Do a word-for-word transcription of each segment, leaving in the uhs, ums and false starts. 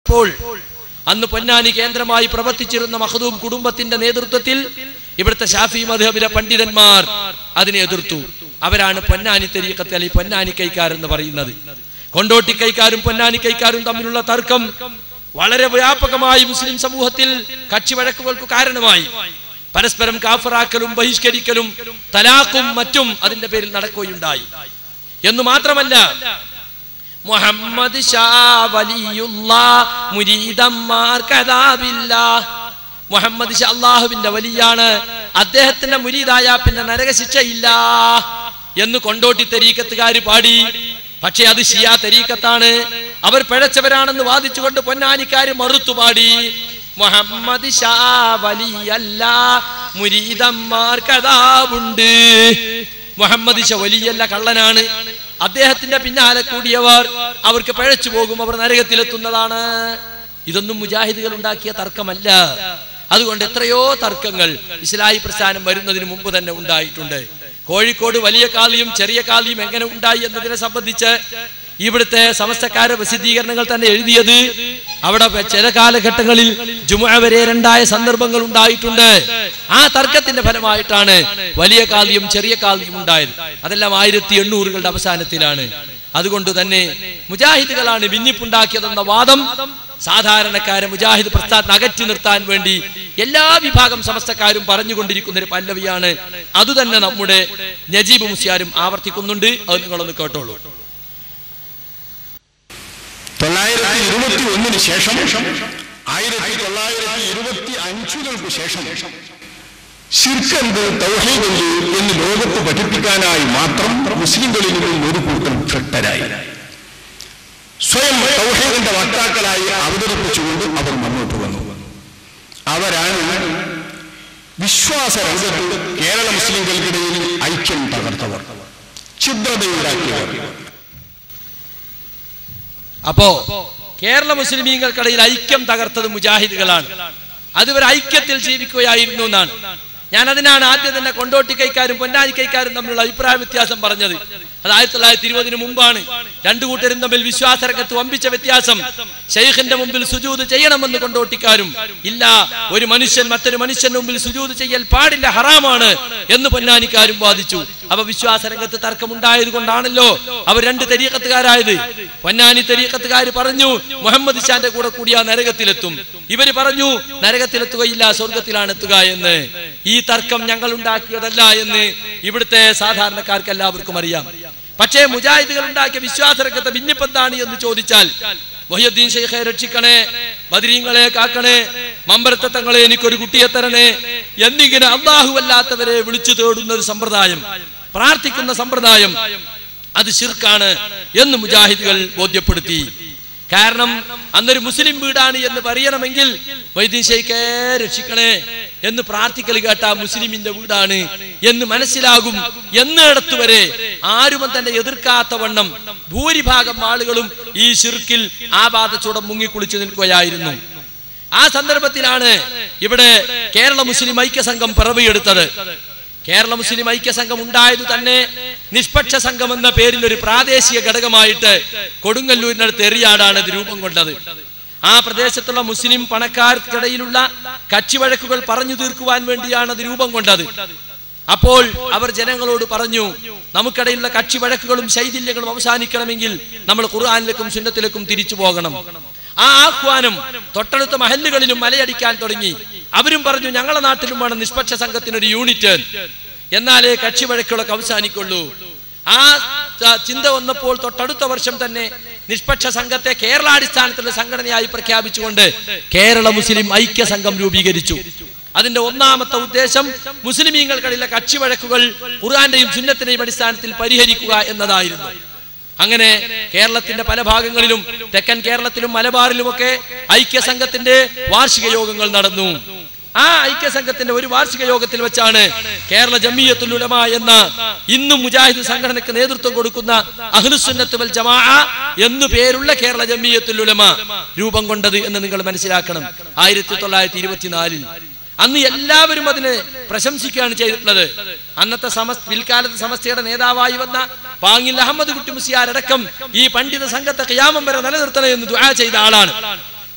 വന്നപ്പോൾ അന്ന് പൊന്നാനി കേന്ദ്രമായി പ്രവർത്തിച്ചിരുന്ന മഖ്ദൂം കുടുംബത്തിന്റെ നേതൃത്വത്തിൽ ഇവിടുത്തെ ഷാഫി മദ്ഹബിലെ പണ്ഡിതന്മാർ അതിനെ എതിർത്തു. അവരാണ് പൊന്നാനി തരീഖത്ത് അല്ലെങ്കിൽ പൊന്നാനി കൈക്കാരെന്ന് പറയുന്നത്. കൊണ്ടോട്ടി കൈക്കാരും പൊന്നാനി കൈക്കാരും തമ്മിലുള്ള തർക്കം വളരെ വ്യാപകമായി മുസ്ലിം സമൂഹത്തിൽ കക്ഷിവഴക്കുകൾക്ക് കാരണമായി. പരസ്പരം കാഫറാക്കലും ബഹിഷ്കരിക്കലും തലാഖും മറ്റും അതിന്റെ പേരിൽ നടക്കുകയുണ്ടായി. എന്നു മാത്രമല്ല, മുഹമ്മദ് ഷാ വലിയുള്ളാഹ് മുരീദന്മാർ കദാബില്ലാഹ്, മുഹമ്മദ് ഷാ അല്ലാഹുവിന്റെ വലിയാണ്, അദ്ദേഹത്തിന്റെ മുരീദായ പിന്നെ നരകശിക്ഷയില്ല എന്ന് കൊണ്ടോട്ടി തരീഖത്തുകാര് പാടി. പക്ഷെ അത് ഷിയാ തരീഖത്താണ്, അവർ പിഴച്ചവരാണെന്ന് വാദിച്ചുകൊണ്ട് പൊന്നാനിക്കാര് മറുത്തു പാടി. മുഹമ്മദ് ഷാ വലിയല്ല, മുരീദന്മാർക്ക് അദാബുണ്ട്. മുഹമ്മദ് ഷാ വലിയല്ല, കള്ളനാണ്. അദ്ദേഹത്തിന്റെ പിന്നാലെ കൂടിയവർ അവർക്ക് പിഴച്ചു പോകും, അവർ നരകത്തിലെത്തുന്നതാണ്. ഇതൊന്നും മുജാഹിദുകൾ ഉണ്ടാക്കിയ തർക്കമല്ല. അതുകൊണ്ട് എത്രയോ തർക്കങ്ങൾ ഇസ്ലാഹി പ്രസ്ഥാനം വരുന്നതിന് മുമ്പ് തന്നെ ഉണ്ടായിട്ടുണ്ട്. കോഴിക്കോട് വലിയ കാളിയും ചെറിയ കാളിയും എങ്ങനെ ഉണ്ടായി എന്നതിനെ സംബന്ധിച്ച് ഇവിടുത്തെ സമസ്തക്കാരുടെ പ്രസിദ്ധീകരണങ്ങൾ തന്നെ എഴുതിയത് അവിടെ ചില കാലഘട്ടങ്ങളിൽ ജുമുഅ വരെ രണ്ടായ സന്ദർഭങ്ങൾ ഉണ്ടായിട്ടുണ്ട്. ആ തർക്കത്തിന്റെ ഫലമായിട്ടാണ് വലിയ കാളിയും ചെറിയ കാളിയും ഉണ്ടായത്. അതെല്ലാം ആയിരത്തി എണ്ണൂറുകളുടെ അവസാനത്തിലാണ്. അതുകൊണ്ട് തന്നെ മുജാഹിദുകളാണ് ഭിന്നിപ്പുണ്ടാക്കിയതെന്ന വാദം സാധാരണക്കാരെ മുജാഹിദ് പ്രസ്ഥാനത്തെ അകറ്റി നിർത്താൻ വേണ്ടി എല്ലാ വിഭാഗം സമസ്തക്കാരും പറഞ്ഞുകൊണ്ടിരിക്കുന്ന ഒരു പല്ലവിയാണ്. അതുതന്നെ നമ്മുടെ നജീബ് മുസ്ലിയാരും ആവർത്തിക്കുന്നുണ്ട്. അത് നിങ്ങളൊന്ന് കേട്ടോളൂ. തൊള്ളായിരത്തി ഇരുപത്തി ഒന്നിന് ശേഷം ആയിരത്തി തൊള്ളായിരത്തി ഇരുപത്തി അഞ്ചുകൾക്ക് ശേഷം ശിർക്ക് എന്ത് തൗഹീദ് എന്ത് എന്ന് ലോകത്ത് പഠിപ്പിക്കാനായി മാത്രം മുസ്ലിംകളിൽ നിന്നും ഒരു കൂട്ടം ഭ്രഷ്ടരായി സ്വയം തൗഹീദിന്റെ വക്താക്കളായി അവതരിപ്പിച്ചുകൊണ്ട് അവർ മുന്നോട്ട് വന്നു. അവരാണ് വിശ്വാസ രംഗത്ത് കേരള മുസ്ലിംകൾക്കിടയിൽ ഐക്യം തകർത്തവർ, ഛിദ്രതയുണ്ടാക്കിയവർ. അപ്പോ കേരള മുസ്ലിമീങ്ങൾക്കിടയിൽ ഐക്യം തകർത്തത് മുജാഹിദുകളാണ്. അതുവരെ ഐക്യത്തിൽ ജീവിക്കുകയായിരുന്നു എന്നാണ്. ഞാൻ അതിനാണ് ആദ്യം തന്നെ കൊണ്ടോട്ടി കൈക്കാരും പൊന്നാനി കൈക്കാരും തമ്മിലുള്ള അഭിപ്രായ വ്യത്യാസം പറഞ്ഞത്. അത് ആയിരത്തി തൊള്ളായിരത്തി ഇരുപതിന് മുമ്പാണ്. രണ്ടു കൂട്ടരും തമ്മിൽ വിശ്വാസരംഗത്ത് വമ്പിച്ച വ്യത്യാസം. ശൈഖിന്റെ മുമ്പിൽ സുജൂദ് ചെയ്യണമെന്ന് കൊണ്ടോട്ടിക്കാരും, ഇല്ല ഒരു മനുഷ്യൻ മറ്റൊരു മനുഷ്യന്റെ മുമ്പിൽ സുജൂദ് ചെയ്യൽ പാടില്ല, ഹറാമാണ് എന്ന് പൊന്നാനിക്കാരും വാദിച്ചു. അപ്പൊ വിശ്വാസരംഗത്ത് തർക്കമുണ്ടായത് കൊണ്ടാണല്ലോ അവർ രണ്ട് തരീഖത്തുകാരായത്. പൊന്നാനി തരീഖത്തുകാര് പറഞ്ഞു മുഹമ്മദ് ഷാന്റെ കൂടെ കൂടിയാ നരകത്തിലെത്തും. ഇവര് പറഞ്ഞു നരകത്തിലെത്തുകയില്ല, സ്വർഗത്തിലാണ് എത്തുക എന്ന്. ഈ തർക്കം ഞങ്ങൾ ഉണ്ടാക്കിയതല്ല എന്ന് ഇവിടുത്തെ സാധാരണക്കാർക്ക് എല്ലാവർക്കും അറിയാം. പക്ഷേ മുജാഹിദുകൾ ഉണ്ടാക്കിയ വിശ്വാസരംഗത്തെ ഭിന്നിപ്പെന്താണ് എന്ന് ചോദിച്ചാൽ, മുഹ്യിദ്ദീൻ ശൈഖെ രക്ഷിക്കണേ, ബദരീങ്ങളെ കാക്കണേ, മമ്പരത്തെ തങ്ങളെ എനിക്കൊരു കുട്ടിയെ തരണേ എന്നിങ്ങനെ അല്ലാഹു അല്ലാത്തവരെ വിളിച്ചു തേടുന്ന ഒരു സമ്പ്രദായം, പ്രാർത്ഥിക്കുന്ന സമ്പ്രദായം, അത് ശിർക്കാണ് എന്ന് മുജാഹിദുകൾ ബോധ്യപ്പെടുത്തി. കാരണം അന്നൊരു മുസ്ലിം വീടാണ് എന്ന് പറയണമെങ്കിൽ മുഹ്യിദ്ദീൻ ശൈഖെ രക്ഷിക്കണേ എന്ന് പ്രാർത്ഥിക്കൽ കേട്ട മുസ്ലിമിന്റെ വീടാണ് എന്ന് മനസ്സിലാകും എന്നിടത്ത് വരെ ആരും തന്നെ എതിർക്കാത്ത വണ്ണം ഭൂരിഭാഗം ആളുകളും ഈ ശിർക്കിൽ ആബാധച്ചൂടം മുങ്ങിക്കുളിച്ചു നിൽക്കുകയായിരുന്നു. ആ സന്ദർഭത്തിലാണ് ഇവിടെ കേരള മുസ്ലിം ഐക്യ സംഘം പിറവിയെടുത്തത്. കേരള മുസ്ലിം ഐക്യ സംഘം ഉണ്ടായത് തന്നെ നിഷ്പക്ഷ സംഘം എന്ന പേരിൽ ഒരു പ്രാദേശിക ഘടകമായിട്ട് കൊടുങ്ങല്ലൂരിനടുത്ത് എറിയാടാണ് ഇത് രൂപം കൊണ്ടത്. ആ പ്രദേശത്തുള്ള മുസ്ലിം പണക്കാർക്കിടയിലുള്ള കച്ചിവഴക്കുകൾ പറഞ്ഞു തീർക്കുവാൻ വേണ്ടിയാണ് അത് രൂപം കൊണ്ടത്. അപ്പോൾ അവർ ജനങ്ങളോട് പറഞ്ഞു, നമുക്കിടയിലുള്ള കച്ചിവഴക്കുകളും ശൈഥില്യങ്ങളും അവസാനിക്കണമെങ്കിൽ നമ്മൾ ഖുർആനിലേക്കും സുന്നത്തിലേക്കും തിരിച്ചു പോകണം. ആ ആഹ്വാനം തൊട്ടടുത്ത മഹല്ലുകളിലും മലയടിക്കാൻ തുടങ്ങി. അവരും പറഞ്ഞു ഞങ്ങളുടെ നാട്ടിലും വേണം നിഷ്പക്ഷ സംഘത്തിനൊരു യൂണിറ്റ്, എന്നാലേ കക്ഷിവഴക്കുകളൊക്കെ അവസാനിക്കുള്ളൂ. ആ ചിന്ത വന്നപ്പോൾ തൊട്ടടുത്ത വർഷം തന്നെ നിഷ്പക്ഷ സംഘത്തെ കേരളാടിസ്ഥാനത്തിലുള്ള സംഘടനയായി പ്രഖ്യാപിച്ചുകൊണ്ട് കേരള മുസ്ലിം ഐക്യ സംഘം രൂപീകരിച്ചു. അതിന്റെ ഒന്നാമത്തെ ഉദ്ദേശം മുസ്ലിമീങ്ങൾക്കിടയിലെ കക്ഷിവഴക്കുകൾ ഖുർആന്റെയും സുന്നത്തിന്റെയും അടിസ്ഥാനത്തിൽ പരിഹരിക്കുക എന്നതായിരുന്നു. അങ്ങനെ കേരളത്തിന്റെ പല ഭാഗങ്ങളിലും തെക്കൻ കേരളത്തിലും മലബാറിലുമൊക്കെ ഐക്യ സംഘത്തിന്റെ വാർഷിക യോഗങ്ങൾ നടന്നു. ആ ഐക്യ സംഘത്തിന്റെ ഒരു വാർഷിക യോഗത്തിൽ വെച്ചാണ് കേരള ജംഇയ്യത്തുൽ ഉലമ എന്ന ഇന്നും മുജാഹിദ് സംഘടനയ്ക്ക് നേതൃത്വം കൊടുക്കുന്ന അഹ്ലുസുന്നത്ത് വൽ ജമാഅ എന്നു പേരുള്ള കേരള ജംഇയ്യത്തുൽ ഉലമ രൂപം കൊണ്ടത് എന്ന് നിങ്ങൾ മനസ്സിലാക്കണം. ആയിരത്തി തൊള്ളായിരത്തി ഇരുപത്തിനാലിൽ അന്ന് എല്ലാവരും അതിനെ പ്രശംസിക്കുകയാണ് ചെയ്തിട്ടുള്ളത്. അന്നത്തെ സമസ്ത പിൽക്കാലത്ത് സമസ്തയുടെ നേതാവായി വന്ന പാങ്ങിൽ അഹമ്മദ് കുട്ടി മുസ്ലിയാരടക്കം ഈ പണ്ഡിത സംഘത്തെ ഖിയാമം വരെ നിലനിർത്തണേ എന്ന് ദുആ ചെയ്ത ആളാണ്.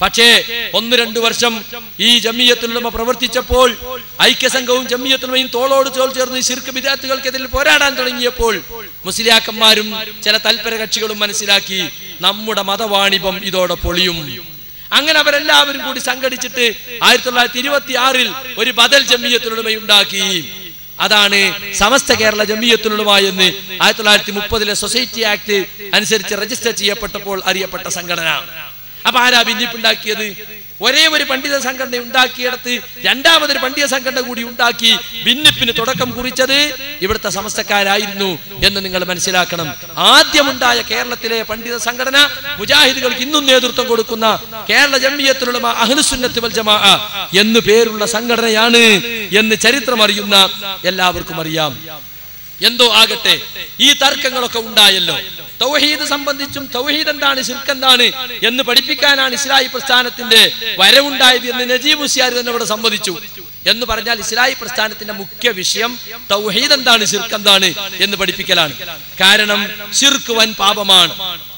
പക്ഷേ ഒന്ന് രണ്ടു വർഷം ഈ ജമിയത്തുൽ ഉലമ പ്രവർത്തിച്ചപ്പോൾ, ഐക്യസംഘവും ജമിയത്തുൽ ഉലമയും തോളോട് തോൾ ചേർന്ന് ശിർക്ക് ബിദ്അത്തുകൾക്കെതിരെ പോരാടാൻ തുടങ്ങിയപ്പോൾ മുസ്ലിയാക്കന്മാരും ചില തൽപര കക്ഷികളും മനസ്സിലാക്കി നമ്മുടെ മതവാണിഭം ഇതോടെ പൊളിയും. അങ്ങനെ അവരെല്ലാവരും കൂടി സംഘടിച്ചിട്ട് ആയിരത്തി തൊള്ളായിരത്തി ഇരുപത്തി ആറിൽ ഒരു ബദൽ ജമിയത്തുൽ ഉലമ ഉണ്ടാക്കി. അതാണ് സമസ്ത കേരള ജമിയത്തുൽ ഉലമ എന്ന് ആയിരത്തി തൊള്ളായിരത്തി മുപ്പതിലെ സൊസൈറ്റി ആക്ട് അനുസരിച്ച് രജിസ്റ്റർ ചെയ്യപ്പെട്ടപ്പോൾ അറിയപ്പെട്ട സംഘടന. അപ്പൊ ആരാ ഭിന്നിപ്പുണ്ടാക്കിയത്? ഒരേ ഒരു പണ്ഡിത സംഘടന ഉണ്ടാക്കിയെടുത്ത് രണ്ടാമതൊരു പണ്ഡിത സംഘടന കൂടി ഉണ്ടാക്കി ഭിന്നിപ്പിന് തുടക്കം കുറിച്ചത് ഇവിടുത്തെ സമസ്തക്കാരായിരുന്നു എന്ന് നിങ്ങൾ മനസ്സിലാക്കണം. ആദ്യമുണ്ടായ കേരളത്തിലെ പണ്ഡിത സംഘടന, മുജാഹിദുകൾക്ക് ഇന്നും നേതൃത്വം കൊടുക്കുന്ന കേരള ജമിയത്തുൽ ഉലമ അഹ്ലുസുന്നത്ത് വൽ ജമാഅ എന്ന് പേരുള്ള സംഘടനയാണ് എന്ന് ചരിത്രം അറിയുന്ന എല്ലാവർക്കും അറിയാം. എന്തോ ആകട്ടെ, ഈ തർക്കങ്ങളൊക്കെ ഉണ്ടായല്ലോ. തൗഹീദ് സംബന്ധിച്ചും തൗഹീദ് എന്താണ്, ശിർക്ക് എന്താണ് എന്ന് പഠിപ്പിക്കാനാണ് ഇസ്ലാഹി പ്രസ്ഥാനത്തിന്റെ വരവുണ്ടായത് എന്ന് നജീബ് മുസ്ലിയാർ തന്നെ ഇവിടെ സമ്മതിച്ചു. എന്ന് പറഞ്ഞാൽ ഇസ്ലാഹി പ്രസ്ഥാനത്തിന്റെ മുഖ്യ വിഷയം തൗഹീദ് എന്താണ്, ശിർക്ക് എന്താണ് എന്ന് പഠിപ്പിക്കലാണ്. കാരണം ശിർക്ക് വൻ പാപമാണ്.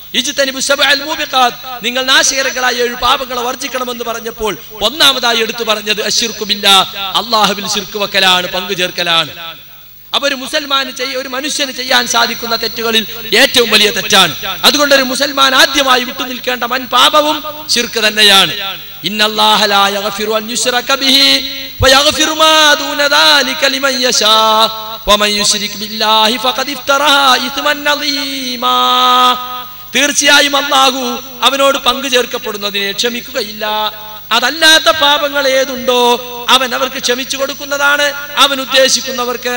നിങ്ങൾ നാശകരങ്ങളായ ഏഴ് പാപങ്ങളെ വർജിക്കണമെന്ന് പറഞ്ഞപ്പോൾ ഒന്നാമതായി എടുത്തു പറഞ്ഞത് അശ്ശിർക്കു ബില്ലാഹ്, അല്ലാഹുവിൽ ശിർക്ക് വെക്കലാണ്, പങ്കു ചേർക്കലാണ്. അപ്പൊ ഒരു മുസൽമാന് ചെയ്യ ഒരു മനുഷ്യന് ചെയ്യാൻ സാധിക്കുന്ന തെറ്റുകളിൽ ഏറ്റവും വലിയ തെറ്റാണ്. അതുകൊണ്ട് ഒരു മുസൽമാൻ ആദ്യമായി വിട്ടുനിൽക്കേണ്ട വൻ പാപവും ശിർക്ക് തന്നെയാണ്. ഇന്നല്ലാഹ ലാ യഗ്ഫിറു അൻ യുശ്റക ബിഹി വയഗ്ഫിറു മാ ദൂന ദാലിക ലിമൻ യശാ വമൻ യുശ്രിക് ബില്ലാഹി ഫഖദ് ഇഫ്തറാ ഇസ്മൻ അളീമാ. തീർച്ചയായും അല്ലാഹു അവനോട് പങ്കു ചേർക്കപ്പെടുന്നതിനെ ക്ഷമിക്കുകയില്ല. അതല്ലാത്ത പാപങ്ങൾ ഏതുണ്ടോ അവൻ അവർക്ക് ക്ഷമിച്ചു കൊടുക്കുന്നതാണ്. അവൻ ഉദ്ദേശിക്കുന്നവർക്ക്.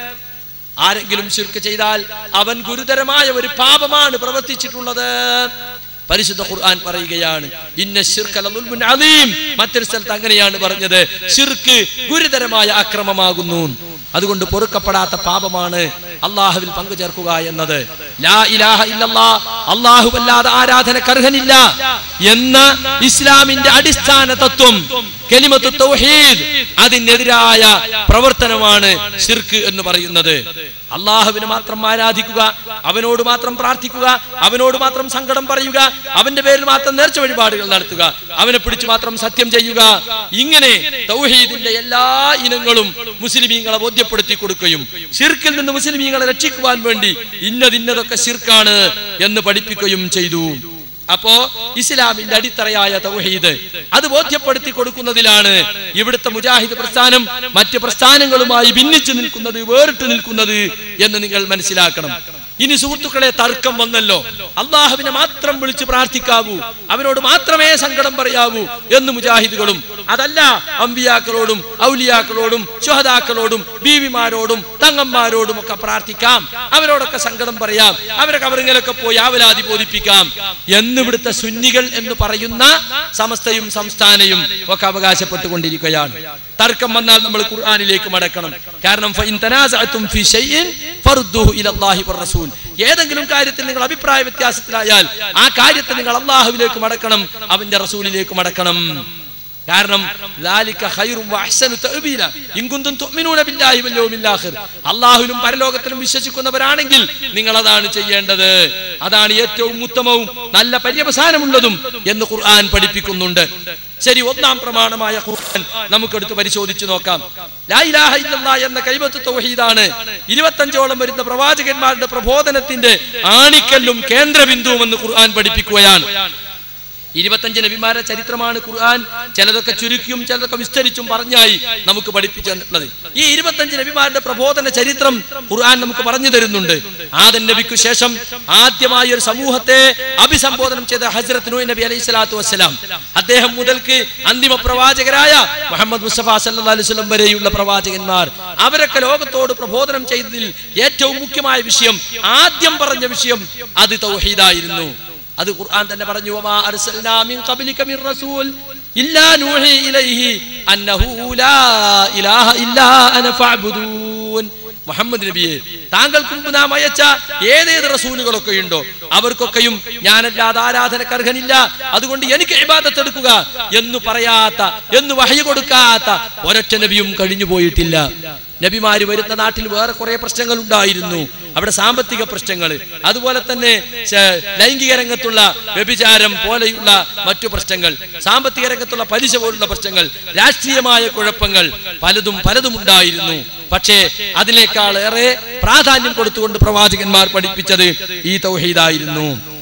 ആരെങ്കിലും ശിർക്ക് ചെയ്താൽ അവൻ ഗുരുതരമായ ഒരു പാപമാണ് പ്രവർത്തിച്ചിട്ടുള്ളത്. പരിശുദ്ധ ഖുർആൻ പറയുകയാണ്, ഇന്ന ശിർക ലദുൽമുൻ അദീം. മറ്റൊരു സ്ഥലത്ത് അങ്ങനെയാണ് പറഞ്ഞത്, ശിർക്ക് ഗുരുതരമായ അക്രമമാകുന്നു. അതുകൊണ്ട് പൊറുക്കപ്പെടാത്ത പാപമാണ് അല്ലാഹുവിൽ പങ്കു ചേർക്കുക എന്നത്. ലാ ഇലാഹ ഇല്ലല്ലാഹ്, അല്ലാഹുവല്ലാതെ ആരാധനക്ക് അർഹനില്ല എന്ന ഇസ്ലാമിന്റെ അടിസ്ഥാന തത്വം കലിമത്തു തൗഹീദ്, അതിനെതിരായ പ്രവർത്തനമാണ് ശിർക്ക് എന്ന് പറയുന്നത്. അല്ലാഹുവിനെ മാത്രം ആരാധിക്കുക, അവനോട് മാത്രം പ്രാർത്ഥിക്കുക, അവനോട് മാത്രം സങ്കടം പറയുക, അവന്റെ പേരിൽ മാത്രം നേർച്ച വഴിപാടുകൾ നടത്തുക, അവനെ പിടിച്ചു മാത്രം സത്യം ചെയ്യുക, ഇങ്ങനെ തൗഹീദിന്റെ എല്ലാ ഇനങ്ങളും മുസ്ലിമീങ്ങളെ ബോധ്യപ്പെടുത്തി കൊടുക്കുകയും ശിർക്കിൽ നിന്ന് മുസ്ലിമീങ്ങളെ രക്ഷിക്കുവാൻ വേണ്ടി ഇന്നതിന്നതൊക്കെ ശിർക്കാണ് എന്ന് പഠിപ്പിക്കുകയും ചെയ്തു. അപ്പോ ഇസ്ലാമിന്റെ അടിത്തറയായ തൗഹീദ് അത് ബോധ്യപ്പെടുത്തി കൊടുക്കുന്നതിലാണ് ഇവിടുത്തെ മുജാഹിദ് പ്രസ്ഥാനം മറ്റ് പ്രസ്ഥാനങ്ങളുമായി ഭിന്നിച്ചു നിൽക്കുന്നത്, വേറിട്ട് നിൽക്കുന്നത് എന്ന് നിങ്ങൾ മനസ്സിലാക്കണം. ഇനി സുഹൃത്തുക്കളെ, തർക്കം വന്നല്ലോ. അള്ളാഹുവിനെ മാത്രം വിളിച്ച് പ്രാർത്ഥിക്കാവൂ, അവനോട് മാത്രമേ സങ്കടം പറയാവൂ എന്ന് മുജാഹിദുകളും, അതല്ല അമ്പിയാക്കളോടും ഔലിയാക്കളോടും ശുഹദാക്കളോടും ബീവിമാരോടും തങ്ങന്മാരോടും ഒക്കെ പ്രാർത്ഥിക്കാം, അവരോടൊക്കെ സങ്കടം പറയാം, അവരെ കബറിങ്ങലൊക്കെ പോയി ആവലാതി ബോധിപ്പിക്കാം എന്ന് ഇവിടുത്തെ സുന്നികൾ എന്ന് പറയുന്ന സമസ്തയും സംസ്ഥാനയും ഒക്കെ അവകാശപ്പെട്ടുകൊണ്ടിരിക്കുകയാണ്. തർക്കം വന്നാൽ നമ്മൾ ഖുർആനിലേക്ക് മടക്കണം. കാരണം ഫഇൻ തനാസഅതും ഫീ ശൈഇൻ ഫർദുഹു ഇലല്ലാഹി വറസൂൽ. ഏതെങ്കിലും കാര്യത്തിൽ നിങ്ങൾ അഭിപ്രായ വ്യത്യാസത്തിലായാൽ ആ കാര്യത്തെ നിങ്ങൾ അല്ലാഹുവിലേക്ക് മടക്കണം, അവന്റെ റസൂലിലേക്ക് മടക്കണം. കാരണം അല്ലാഹുവിലും പരലോകത്തിലും വിശ്വസിക്കുന്നവരാണെങ്കിൽ നിങ്ങൾ അതാണ് ചെയ്യേണ്ടത്. അതാണ് ഏറ്റവും ഉത്തമവും നല്ല പര്യവസാനമുള്ളതും എന്ന് ഖുർആൻ പഠിപ്പിക്കുന്നുണ്ട്. ശരി, ഒന്നാം പ്രമാണമായ ഖുർആൻ നമുക്കെടുത്ത് പരിശോധിച്ചു നോക്കാം. ലാ ഇലാഹ ഇല്ലല്ലാഹ് എന്ന കലിമത്ത് തൗഹീദാണ് ഇരുപത്തഞ്ചോളം വരുന്ന പ്രവാചകന്മാരുടെ പ്രബോധനത്തിന്റെ ആണിക്കല്ലും കേന്ദ്രബിന്ദുവും എന്ന് ഖുർആൻ പഠിപ്പിക്കുകയാണ്. ഇരുപത്തഞ്ച് നബിമാരുടെ ചരിത്രമാണ് ഖുർആൻ ചിലതൊക്കെ ചുരുക്കിയും ചിലതൊക്കെ വിസ്തരിച്ചും പറഞ്ഞായി നമുക്ക് പഠിപ്പിച്ചു തന്നിട്ടുള്ളത്. ഈ ഇരുപത്തഞ്ച് നബിമാരുടെ പ്രബോധന ചരിത്രം ഖുർആൻ നമുക്ക് പറഞ്ഞു തരുന്നുണ്ട്. ആദം നബിക്കു ശേഷം ആദ്യമായി ഒരു സമൂഹത്തെ അഭിസംബോധനം ചെയ്ത ഹസ്രത്ത് നൂഹ് നബി അലൈഹി സ്വലാത്തു വസ്സലാം, അദ്ദേഹം മുതൽക്ക് അന്തിമ പ്രവാചകരായ മുഹമ്മദ് മുസ്തഫ സല്ലല്ലാഹു അലൈഹി വസല്ലം വരെയുള്ള പ്രവാചകന്മാർ, അവരൊക്കെ ലോകത്തോട് പ്രബോധനം ചെയ്തതിൽ ഏറ്റവും മുഖ്യമായ വിഷയം, ആദ്യം പറഞ്ഞ വിഷയം അത് തൗഹീദായിരുന്നു. അത് ഖുർആൻ തന്നെ പറഞ്ഞു, വമാ അർസൽനാ മിൻ ഖബ്ലിക മിർ റസൂൽ ഇല്ലാ നൂഹി ഇലൈഹി അന്നഹു ലാ ഇലാഹ ഇല്ലാ അന ഫഅബ്ദൂൻ. മുഹമ്മദ് നബിയെ, താങ്കൾക്ക് മുമ്പ് നാം അയച്ച ഏതേത് റസൂലുകളൊക്കെ ഉണ്ടോ അവർക്കൊക്കെയും ഞാനല്ലാതെ ആരാധനക്ക് അർഹനില്ല, അതുകൊണ്ട് എനിക്ക് ഇബാദത്ത് എടുക്കുക എന്ന് പറയാത്ത, എന്ന് വഹയി കൊടുക്കാത്ത ഒരൊറ്റ നബിയും കഴിഞ്ഞു പോയിട്ടില്ല. നബിമാര് വരുന്ന നാട്ടിൽ വേറെ കുറെ പ്രശ്നങ്ങൾ ഉണ്ടായിരുന്നു. അവിടെ സാമ്പത്തിക പ്രശ്നങ്ങൾ, അതുപോലെ തന്നെ ലൈംഗിക രംഗത്തുള്ള വ്യഭിചാരം പോലെയുള്ള മറ്റു പ്രശ്നങ്ങൾ, സാമ്പത്തിക രംഗത്തുള്ള പലിശ പോലുള്ള പ്രശ്നങ്ങൾ, രാഷ്ട്രീയമായ കുഴപ്പങ്ങൾ പലതും പലതും ഉണ്ടായിരുന്നു. പക്ഷേ അതിനേക്കാൾ ഏറെ പ്രാധാന്യം കൊടുത്തുകൊണ്ട് പ്രവാചകന്മാർ പഠിപ്പിച്ചത് ഈ തൗഹീദായിരുന്നു.